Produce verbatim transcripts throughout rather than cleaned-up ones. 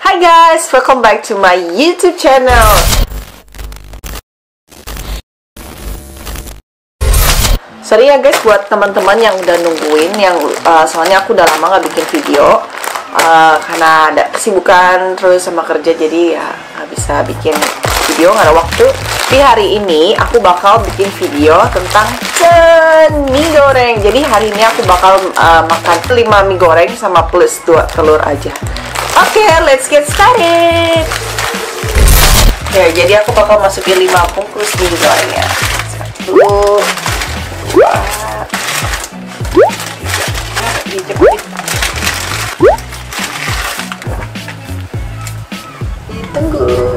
Hi guys, welcome back to my YouTube channel. Sorry ya guys buat teman-teman yang udah nungguin, yang uh, soalnya aku udah lama gak bikin video uh, karena ada kesibukan terus sama kerja, jadi ya gak bisa bikin video, gak ada waktu. Di hari ini aku bakal bikin video tentang mie goreng. Jadi hari ini aku bakal uh, makan lima mie goreng sama plus dua telur aja. Oke, okay, let's get started. Ya, jadi aku bakal masukin lima bungkus mie gorengnya. Satu, dua, dijepit, ditunggu.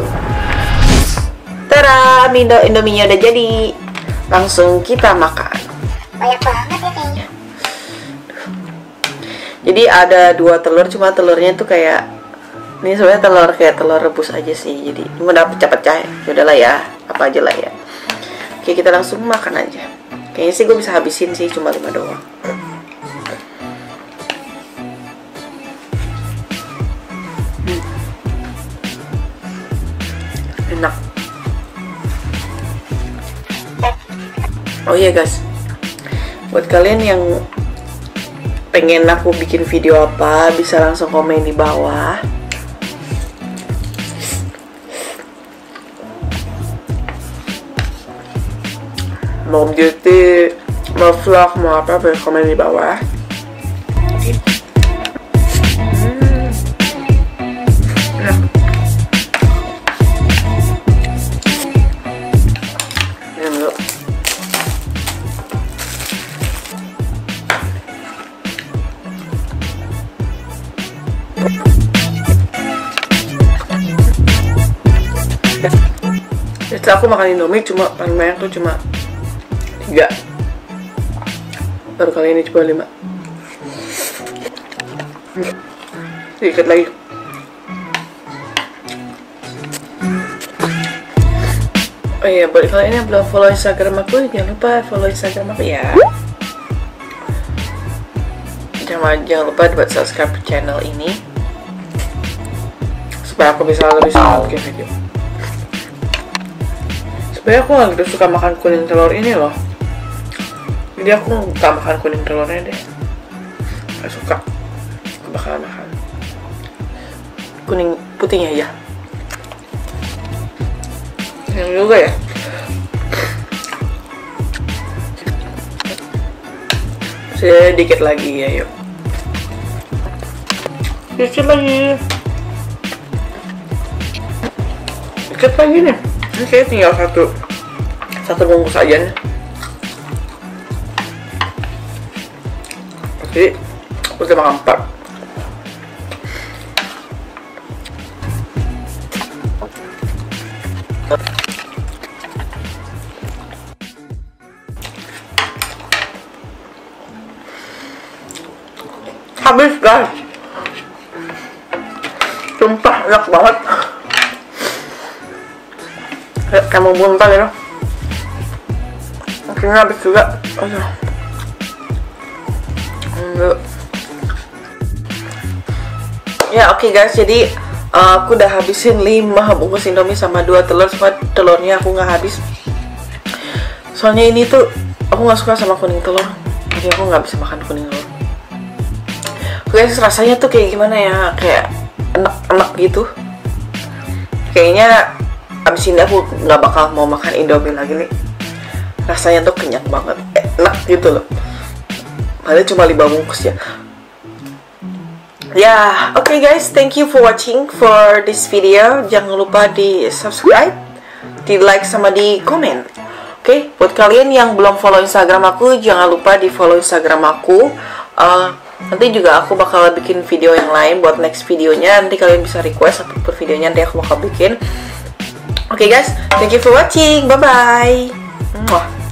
Tara, Indo Indominya udah jadi. Langsung kita makan. Banyak banget ya kayaknya. Jadi ada dua telur, cuma telurnya tuh kayak ini sebenarnya telur kayak telur rebus aja sih. Jadi cuma udah pecah-pecah. Ya udahlah ya, apa aja lah ya. Oke, kita langsung makan aja. Kayaknya sih gue bisa habisin sih, cuma lima doang. Hmm. Enak. Oh iya guys, buat kalian yang pengen aku bikin video apa, bisa langsung komen di bawah. Mau beauty, mau vlog, mau apa, boleh komen di bawah. Hmm. Enak. Enak. Setelah aku makan Indomie cuma paling banyak tuh cuma tiga, baru kali ini coba lima. Sedikit lagi. Oh iya, buat kalian yang belum follow Instagram aku, jangan lupa follow Instagram aku ya. Jangan, jangan lupa buat subscribe channel ini supaya aku bisa lebih semangat bikin video. Sebenarnya aku gak gitu suka makan kuning telur ini loh, jadi aku gak makan kuning telurnya deh. Gak suka, aku bakal makan kuning putihnya aja. Yang juga ya. Sedikit lagi ya, yuk. Sedikit lagi. Sedikit lagi nih. Ini kayaknya tinggal satu satu bungkus aja nih. Jadi aku udah makan empat. Habis guys, sumpah enak banget. Kayak kamu buntal ya, akhirnya habis juga. Aduh. Enggak. Ya oke okay guys, jadi uh, aku udah habisin lima bungkus Indomie sama dua telur. Cuma telurnya aku nggak habis, soalnya ini tuh aku nggak suka sama kuning telur, jadi aku nggak bisa makan kuning telur. Guys, rasanya tuh kayak gimana ya, kayak enak-enak gitu. Kayaknya abis ini aku nggak bakal mau makan Indomie lagi nih. Rasanya tuh kenyang banget, enak gitu loh. Padahal cuma lima bungkus ya. Ya, oke okay guys, thank you for watching for this video. Jangan lupa di subscribe, di like sama di komen. Oke, okay? Buat kalian yang belum follow Instagram aku, jangan lupa di follow Instagram aku. Uh, Nanti juga aku bakal bikin video yang lain buat next videonya. Nanti kalian bisa request apa per videonya, nanti aku bakal bikin. Oke okay guys, thank you for watching. Bye bye.